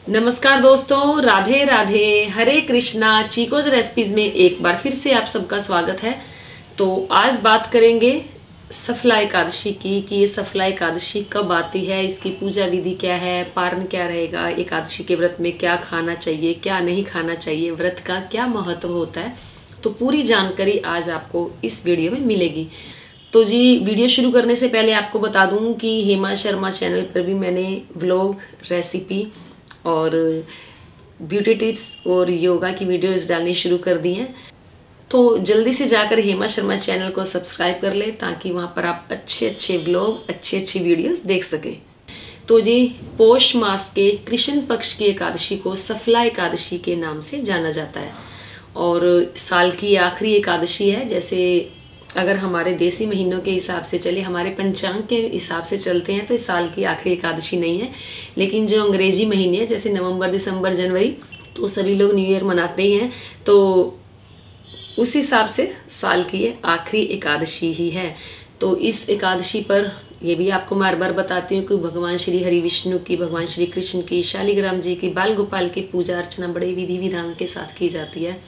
नमस्कार दोस्तों, राधे राधे, हरे कृष्णा। चीकोज रेसिपीज में एक बार फिर से आप सबका स्वागत है। तो आज बात करेंगे सफला एकादशी की कि ये सफला एकादशी कब आती है, इसकी पूजा विधि क्या है, पारण क्या रहेगा, एकादशी के व्रत में क्या खाना चाहिए, क्या नहीं खाना चाहिए, व्रत का क्या महत्व होता है। तो पूरी जानकारी आज आपको इस वीडियो में मिलेगी। तो जी, वीडियो शुरू करने से पहले आपको बता दूं कि हेमा शर्मा चैनल पर भी मैंने व्लॉग, रेसिपी और ब्यूटी टिप्स और योगा की वीडियोस डालनी शुरू कर दी हैं। तो जल्दी से जाकर हेमा शर्मा चैनल को सब्सक्राइब कर लें ताकि वहाँ पर आप अच्छे अच्छे ब्लॉग, अच्छी अच्छी वीडियोस देख सकें। तो जी, पौष मास के कृष्ण पक्ष की एकादशी को सफला एकादशी के नाम से जाना जाता है और साल की आखिरी एकादशी है। जैसे अगर हमारे देसी महीनों के हिसाब से चले, हमारे पंचांग के हिसाब से चलते हैं तो इस साल की आखिरी एकादशी नहीं है, लेकिन जो अंग्रेजी महीने हैं जैसे नवंबर, दिसंबर, जनवरी, तो सभी लोग न्यू ईयर मनाते ही हैं। तो उस हिसाब से साल की ये आखिरी एकादशी ही है। तो इस एकादशी पर ये भी आपको बार बार बताती हूँ कि भगवान श्री हरि विष्णु की, भगवान श्री कृष्ण की, शालिग्राम जी की, बाल गोपाल की पूजा अर्चना बड़े विधि विधान के साथ की जाती है।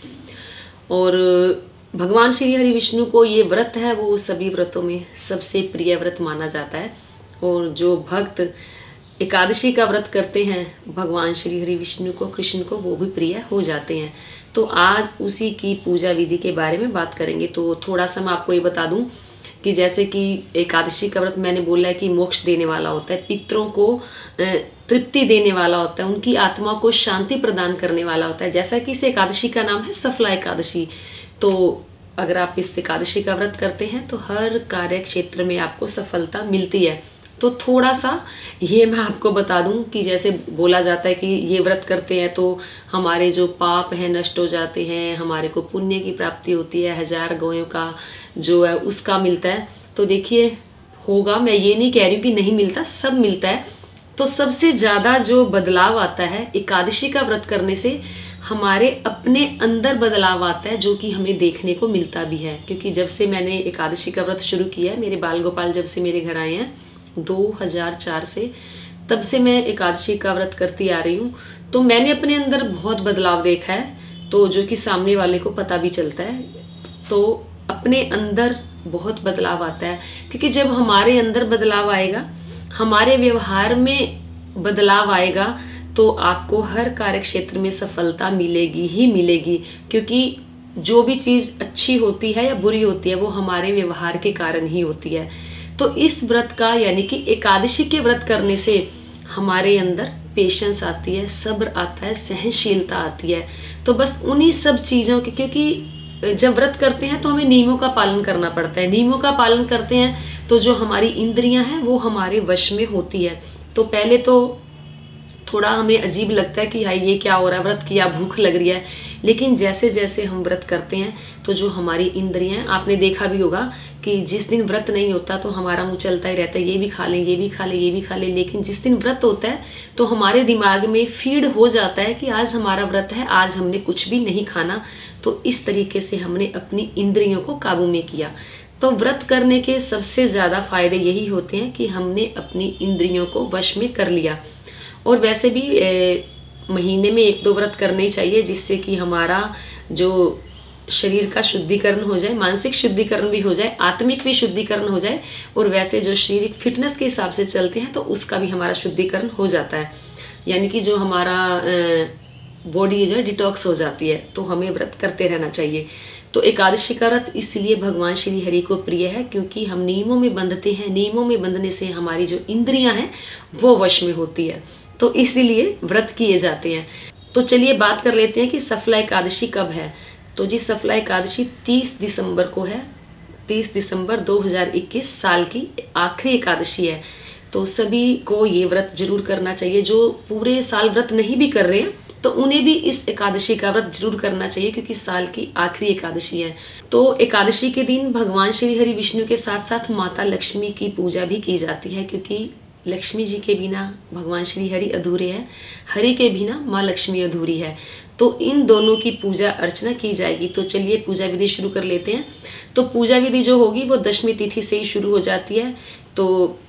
और भगवान श्री हरि विष्णु को ये व्रत है वो सभी व्रतों में सबसे प्रिय व्रत माना जाता है। और जो भक्त एकादशी का व्रत करते हैं भगवान श्री हरि विष्णु को, कृष्ण को, वो भी प्रिय हो जाते हैं। तो आज उसी की पूजा विधि के बारे में बात करेंगे। तो थोड़ा सा मैं आपको ये बता दूं कि जैसे कि एकादशी का व्रत मैंने बोला है कि मोक्ष देने वाला होता है, पितरों को तृप्ति देने वाला होता है, उनकी आत्मा को शांति प्रदान करने वाला होता है। जैसा कि इस एकादशी का नाम है सफला एकादशी। तो अगर आप इस एकादशी का व्रत करते हैं तो हर कार्य क्षेत्र में आपको सफलता मिलती है। तो थोड़ा सा ये मैं आपको बता दूं कि जैसे बोला जाता है कि ये व्रत करते हैं तो हमारे जो पाप हैं नष्ट हो जाते हैं, हमारे को पुण्य की प्राप्ति होती है, 1000 गौयों का जो है उसका मिलता है। तो देखिए, होगा, मैं ये नहीं कह रही हूँ कि नहीं मिलता, सब मिलता है। तो सबसे ज़्यादा जो बदलाव आता है एकादशी का व्रत करने से, हमारे अपने अंदर बदलाव आता है, जो कि हमें देखने को मिलता भी है। क्योंकि जब से मैंने एकादशी का व्रत शुरू किया है, मेरे बाल गोपाल जब से मेरे घर आए हैं 2004 से, तब से मैं एकादशी का व्रत करती आ रही हूँ। तो मैंने अपने अंदर बहुत बदलाव देखा है, तो जो कि सामने वाले को पता भी चलता है। तो अपने अंदर बहुत बदलाव आता है, क्योंकि जब हमारे अंदर बदलाव आएगा, हमारे व्यवहार में बदलाव आएगा, तो आपको हर कार्य क्षेत्र में सफलता मिलेगी ही मिलेगी। क्योंकि जो भी चीज़ अच्छी होती है या बुरी होती है वो हमारे व्यवहार के कारण ही होती है। तो इस व्रत का, यानी कि एकादशी के व्रत करने से हमारे अंदर पेशेंस आती है, सब्र आता है, सहनशीलता आती है। तो बस उन्हीं सब चीज़ों की, क्योंकि जब व्रत करते हैं तो हमें नियमों का पालन करना पड़ता है। नियमों का पालन करते हैं तो जो हमारी इंद्रियां हैं वो हमारे वश में होती है। तो पहले तो थोड़ा हमें अजीब लगता है कि हाय ये क्या हो रहा है, व्रत किया, भूख लग रही है। लेकिन जैसे जैसे हम व्रत करते हैं तो जो हमारी इंद्रियां, आपने देखा भी होगा कि जिस दिन व्रत नहीं होता तो हमारा मुंह चलता ही रहता है, ये भी खा लें, ये भी खा लें, ये भी खा लें। लेकिन जिस दिन व्रत होता है तो हमारे दिमाग में फीड हो जाता है कि आज हमारा व्रत है, आज हमने कुछ भी नहीं खाना। तो इस तरीके से हमने अपनी इंद्रियों को काबू में किया। तो व्रत करने के सबसे ज़्यादा फायदे यही होते हैं कि हमने अपनी इंद्रियों को वश में कर लिया। और वैसे भी महीने में 1-2 व्रत करने ही चाहिए, जिससे कि हमारा जो शरीर का शुद्धिकरण हो जाए, मानसिक शुद्धिकरण भी हो जाए, आत्मिक भी शुद्धिकरण हो जाए। और वैसे जो शारीरिक फिटनेस के हिसाब से चलते हैं तो उसका भी हमारा शुद्धिकरण हो जाता है, यानी कि जो हमारा बॉडी जो है डिटॉक्स हो जाती है। तो हमें व्रत करते रहना चाहिए। तो एकादशी का व्रत इसलिए भगवान श्री हरि को प्रिय है क्योंकि हम नियमों में बंधते हैं। नियमों में बंधने से हमारी जो इंद्रियां हैं वो वश में होती है, तो इसीलिए व्रत किए जाते हैं। तो चलिए बात कर लेते हैं कि सफला एकादशी कब है। तो जी, सफला एकादशी 30 दिसंबर को है। 30 दिसंबर 2021 साल की आखिरी एकादशी है। तो सभी को ये व्रत जरूर करना चाहिए। जो पूरे साल व्रत नहीं भी कर रहे हैं तो उन्हें भी इस एकादशी का व्रत जरूर करना चाहिए, क्योंकि साल की आखिरी एकादशी है। तो एकादशी के दिन भगवान श्री हरि विष्णु के साथ साथ माता लक्ष्मी की पूजा भी की जाती है, क्योंकि लक्ष्मी जी के बिना भगवान श्री हरि अधूरे हैं, हरि के बिना माँ लक्ष्मी अधूरी है। तो इन दोनों की पूजा अर्चना की जाएगी। तो चलिए पूजा विधि शुरू कर लेते हैं। तो पूजा विधि जो होगी वो दशमी तिथि से ही शुरू हो जाती है। तो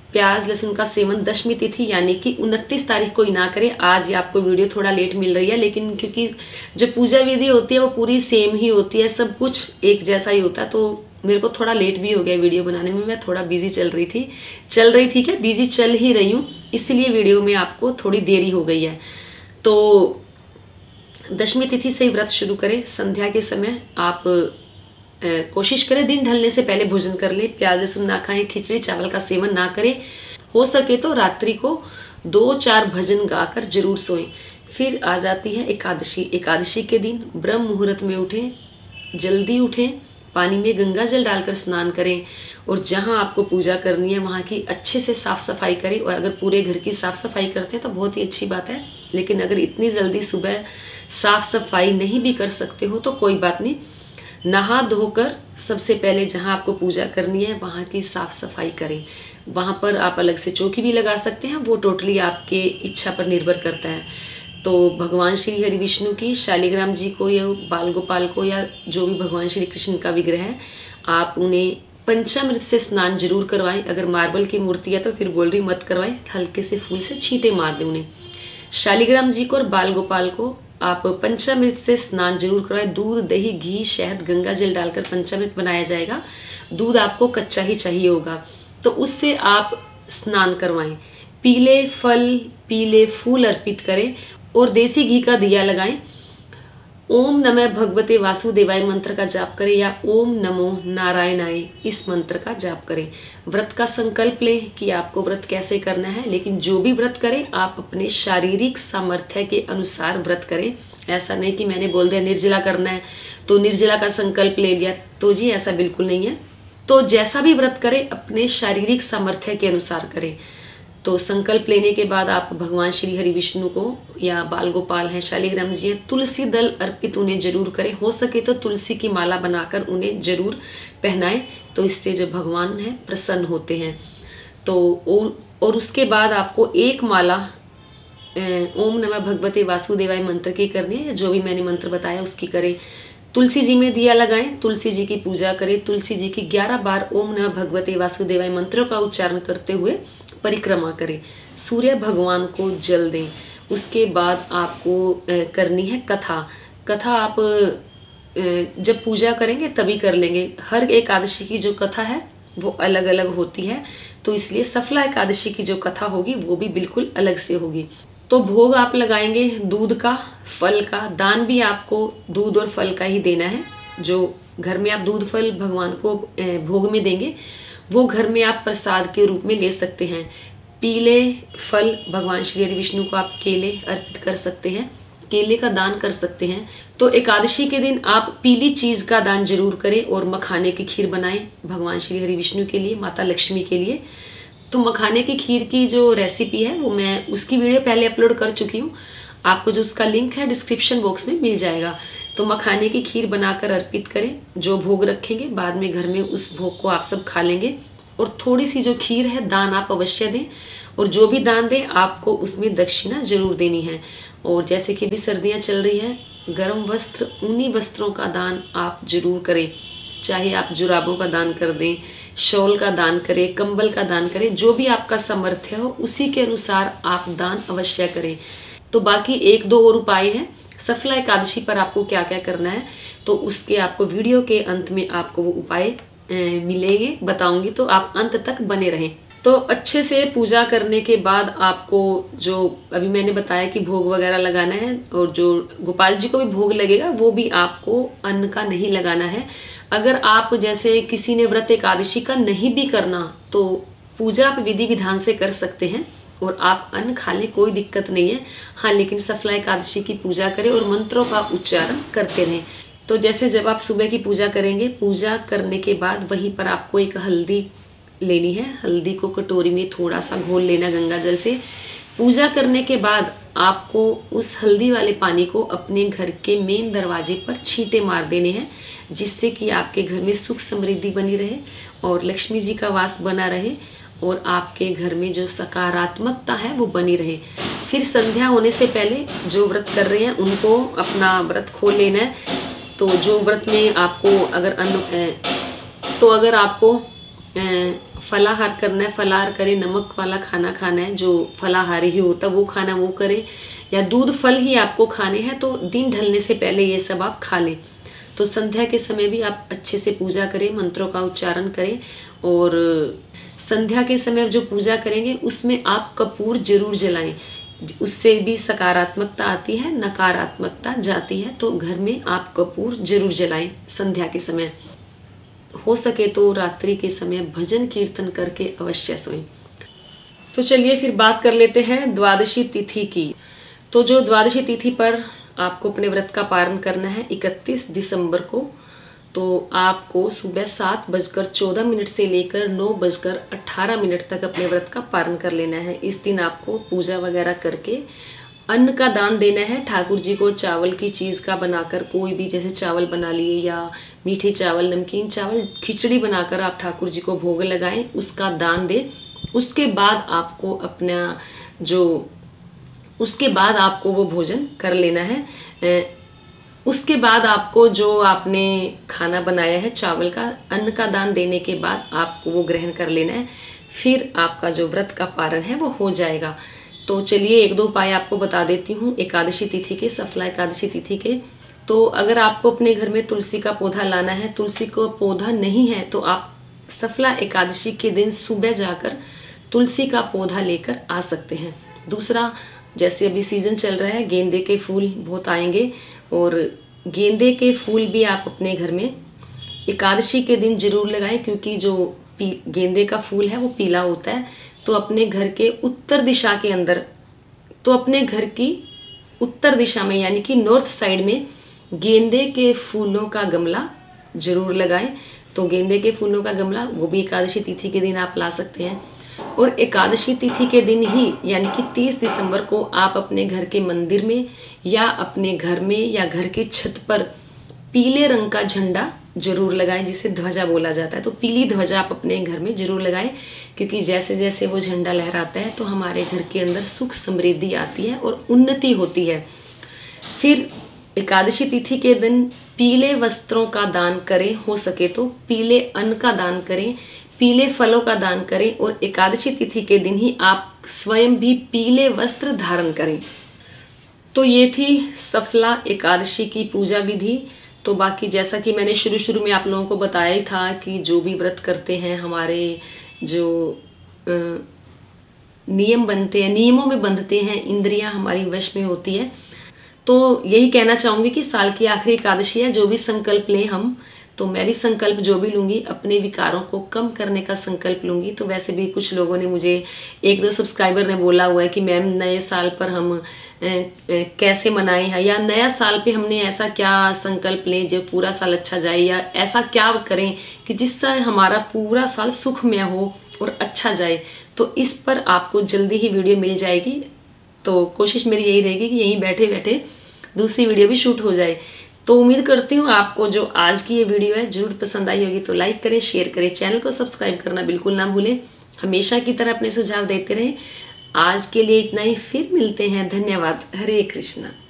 प्याज लहसुन का सेवन दशमी तिथि यानी कि 29 तारीख को ही ना करें। आज ये आपको वीडियो थोड़ा लेट मिल रही है, लेकिन क्योंकि जो पूजा विधि होती है वो पूरी सेम ही होती है, सब कुछ एक जैसा ही होता है, तो मेरे को थोड़ा लेट भी हो गया वीडियो बनाने में। मैं थोड़ा बिजी चल रही थी क्या, बिजी चल ही रही हूँ, इसलिए वीडियो में आपको थोड़ी देरी हो गई है। तो दशमी तिथि से ही व्रत शुरू करें। संध्या के समय आप कोशिश करें दिन ढलने से पहले भोजन कर ले, प्याज लहसुन ना खाएं, खिचड़ी चावल का सेवन ना करें। हो सके तो रात्रि को 2-4 भजन गाकर जरूर सोएं। फिर आ जाती है एकादशी। एकादशी के दिन ब्रह्म मुहूर्त में उठें, जल्दी उठें, पानी में गंगा जल डालकर स्नान करें और जहां आपको पूजा करनी है वहां की अच्छे से साफ सफाई करें। और अगर पूरे घर की साफ सफाई करते हैं तो बहुत ही अच्छी बात है, लेकिन अगर इतनी जल्दी सुबह साफ सफाई नहीं भी कर सकते हो तो कोई बात नहीं, नहा धोकर सबसे पहले जहां आपको पूजा करनी है वहां की साफ सफाई करें। वहां पर आप अलग से चौकी भी लगा सकते हैं, वो टोटली आपके इच्छा पर निर्भर करता है। तो भगवान श्री हरि विष्णु की शालिग्राम जी को या बाल गोपाल को या जो भी भगवान श्री कृष्ण का विग्रह है, आप उन्हें पंचामृत से स्नान जरूर करवाएं। अगर मार्बल की मूर्ति है तो फिर बोल रही मत करवाएं, हल्के से फूल से छींटे मार दें उन्हें। शालिग्राम जी को और बाल गोपाल को आप पंचामृत से स्नान जरूर करवाएं। दूध, दही, घी, शहद, गंगा जल डालकर पंचामृत बनाया जाएगा। दूध आपको कच्चा ही चाहिए होगा, तो उससे आप स्नान करवाएं। पीले फल, पीले फूल अर्पित करें और देसी घी का दिया लगाएं। ओम नमः भगवते वासुदेवाय मंत्र का जाप करें या ओम नमो नारायणाय इस मंत्र का जाप करें। व्रत का संकल्प लें कि आपको व्रत कैसे करना है, लेकिन जो भी व्रत करें आप अपने शारीरिक सामर्थ्य के अनुसार व्रत करें। ऐसा नहीं कि मैंने बोल दिया निर्जला करना है तो निर्जला का संकल्प ले लिया, तो जी ऐसा बिल्कुल नहीं है। तो जैसा भी व्रत करें अपने शारीरिक सामर्थ्य के अनुसार करें। तो संकल्प लेने के बाद आप भगवान श्री हरि विष्णु को या बाल गोपाल हैं, शालिग्राम जी हैं, तुलसी दल अर्पित उन्हें जरूर करें। हो सके तो तुलसी की माला बनाकर उन्हें जरूर पहनाएं, तो इससे जो भगवान हैं प्रसन्न होते हैं। तो और उसके बाद आपको एक माला ओम नमः भगवते वासुदेवाय मंत्र की करनी है, जो भी मैंने मंत्र बताया उसकी करें। तुलसी जी में दिया लगाएं, तुलसी जी की पूजा करें, तुलसी जी की 11 बार ओम नमः भगवते वासुदेवाय मंत्रों का उच्चारण करते हुए परिक्रमा करें। सूर्य भगवान को जल दें। उसके बाद आपको करनी है कथा। कथा आप जब पूजा करेंगे तभी कर लेंगे। हर एकादशी की जो कथा है वो अलग अलग होती है, तो इसलिए सफला एकादशी की जो कथा होगी वो भी बिल्कुल अलग से होगी। तो भोग आप लगाएंगे दूध का, फल का। दान भी आपको दूध और फल का ही देना है। जो घर में आप दूध फल भगवान को भोग में देंगे वो घर में आप प्रसाद के रूप में ले सकते हैं। पीले फल भगवान श्री हरि विष्णु को आप केले अर्पित कर सकते हैं, केले का दान कर सकते हैं। तो एकादशी के दिन आप पीली चीज का दान जरूर करें और मखाने की खीर बनाएं भगवान श्री हरि विष्णु के लिए, माता लक्ष्मी के लिए। तो मखाने की खीर की जो रेसिपी है वो मैं उसकी वीडियो पहले अपलोड कर चुकी हूँ, आपको जो उसका लिंक है डिस्क्रिप्शन बॉक्स में मिल जाएगा। तो मखाने की खीर बनाकर अर्पित करें। जो भोग रखेंगे बाद में घर में उस भोग को आप सब खा लेंगे। और थोड़ी सी जो खीर है दान आप अवश्य दें, और जो भी दान दें आपको उसमें दक्षिणा जरूर देनी है। और जैसे कि अभी सर्दियाँ चल रही हैं, गर्म वस्त्र, ऊनी वस्त्रों का दान आप जरूर करें। चाहे आप जुराबों का दान कर दें, शॉल का दान करें, कंबल का दान करें, जो भी आपका सामर्थ्य हो उसी के अनुसार आप दान अवश्य करें। तो बाकी 1-2 और उपाय हैं सफला एकादशी पर आपको क्या क्या करना है, तो उसके आपको वीडियो के अंत में आपको वो उपाय मिलेंगे, बताऊंगी, तो आप अंत तक बने रहें। तो अच्छे से पूजा करने के बाद आपको जो अभी मैंने बताया कि भोग वगैरह लगाना है, और जो गोपाल जी को भी भोग लगेगा वो भी आपको अन्न का नहीं लगाना है। अगर आप जैसे किसी ने व्रत एकादशी का नहीं भी करना तो पूजा आप विधि विधान से कर सकते हैं और आप अन्न खा लें, कोई दिक्कत नहीं है। हाँ, लेकिन सफला एकादशी की पूजा करें और मंत्रों का उच्चारण करते रहें। तो जैसे जब आप सुबह की पूजा करेंगे, पूजा करने के बाद वहीं पर आपको एक हल्दी लेनी है। हल्दी को कटोरी में थोड़ा सा घोल लेना गंगा जल से। पूजा करने के बाद आपको उस हल्दी वाले पानी को अपने घर के मेन दरवाजे पर छींटे मार देने हैं, जिससे कि आपके घर में सुख समृद्धि बनी रहे और लक्ष्मी जी का वास बना रहे और आपके घर में जो सकारात्मकता है वो बनी रहे। फिर संध्या होने से पहले जो व्रत कर रहे हैं उनको अपना व्रत खोल लेना है। तो जो व्रत में आपको अगर आपको फलाहार करना है, फलाहार करें, नमक वाला खाना खाना है, जो फलाहारी ही होता है वो खाना वो करें, या दूध फल ही आपको खाने हैं तो दिन ढलने से पहले ये सब आप खा लें। तो संध्या के समय भी आप अच्छे से पूजा करें, मंत्रों का उच्चारण करें, और संध्या के समय जो पूजा करेंगे उसमें आप कपूर जरूर जलाएं। उससे भी सकारात्मकता आती है, नकारात्मकता जाती है। तो घर में आप कपूर जरूर जलाएं संध्या के समय। हो सके तो रात्रि के समय भजन कीर्तन करके अवश्य सोएं। तो चलिए फिर बात कर लेते हैं द्वादशी तिथि की। तो जो द्वादशी तिथि पर आपको अपने व्रत का पारण करना है 31 दिसंबर को, तो आपको सुबह 7:14 से लेकर 9:18 तक अपने व्रत का पारण कर लेना है। इस दिन आपको पूजा वगैरह करके अन्न का दान देना है। ठाकुर जी को चावल की चीज़ का बनाकर, कोई भी, जैसे चावल बना लिए या मीठे चावल, नमकीन चावल, खिचड़ी बनाकर आप ठाकुर जी को भोग लगाएं, उसका दान दें। उसके बाद आपको उसके बाद आपको वो भोजन कर लेना है। उसके बाद आपको जो आपने खाना बनाया है चावल का, अन्न का दान देने के बाद आपको वो ग्रहण कर लेना है। फिर आपका जो व्रत का पारण है वो हो जाएगा। तो चलिए 1-2 उपाय आपको बता देती हूँ एकादशी तिथि के, सफला एकादशी तिथि के। तो अगर आपको अपने घर में तुलसी का पौधा लाना है, तुलसी का पौधा नहीं है, तो आप सफला एकादशी के दिन सुबह जाकर तुलसी का पौधा लेकर आ सकते हैं। दूसरा, जैसे अभी सीजन चल रहा है, गेंदे के फूल बहुत आएंगे, और गेंदे के फूल भी आप अपने घर में एकादशी के दिन जरूर लगाएं, क्योंकि जो गेंदे का फूल है वो पीला होता है। तो अपने घर के उत्तर दिशा के अंदर, तो अपने घर की उत्तर दिशा में यानी कि नॉर्थ साइड में गेंदे के फूलों का गमला जरूर लगाएं। तो गेंदे के फूलों का गमला वो भी एकादशी तिथि के दिन आप ला सकते हैं। और एकादशी तिथि के दिन ही यानी कि 30 दिसंबर को आप अपने घर के मंदिर में या अपने घर में या घर की छत पर पीले रंग का झंडा जरूर लगाएं, जिसे ध्वजा बोला जाता है। तो पीली ध्वजा आप अपने घर में जरूर लगाएं, क्योंकि जैसे जैसे वो झंडा लहराता है तो हमारे घर के अंदर सुख समृद्धि आती है और उन्नति होती है। फिर एकादशी तिथि के दिन पीले वस्त्रों का दान करें, हो सके तो पीले अन्न का दान करें, पीले फलों का दान करें, और एकादशी तिथि के दिन ही आप स्वयं भी पीले वस्त्र धारण करें। तो ये थी सफला एकादशी की पूजा विधि। तो बाकी जैसा कि मैंने शुरू में आप लोगों को बताया ही था कि जो भी व्रत करते हैं, हमारे जो नियम बनते हैं, नियमों में बंधते हैं, इंद्रियां हमारी वश में होती है। तो यही कहना चाहूँगी कि साल की आखिरी एकादशी है, जो भी संकल्प लें हम, तो मैं भी संकल्प जो भी लूँगी अपने विकारों को कम करने का संकल्प लूँगी। तो वैसे भी कुछ लोगों ने मुझे, 1-2 सब्सक्राइबर ने बोला हुआ है कि मैम नए साल पर हम कैसे मनाएं हैं, या नया साल पे हमने ऐसा क्या संकल्प लें जो पूरा साल अच्छा जाए, या ऐसा क्या करें कि जिससे हमारा पूरा साल सुखमय हो और अच्छा जाए। तो इस पर आपको जल्दी ही वीडियो मिल जाएगी। तो कोशिश मेरी यही रहेगी कि यहीं बैठे बैठे दूसरी वीडियो भी शूट हो जाए। तो उम्मीद करती हूँ आपको जो आज की ये वीडियो है जरूर पसंद आई होगी। तो लाइक करें, शेयर करें, चैनल को सब्सक्राइब करना बिल्कुल ना भूलें। हमेशा की तरह अपने सुझाव देते रहें। आज के लिए इतना ही, फिर मिलते हैं। धन्यवाद। हरे कृष्णा।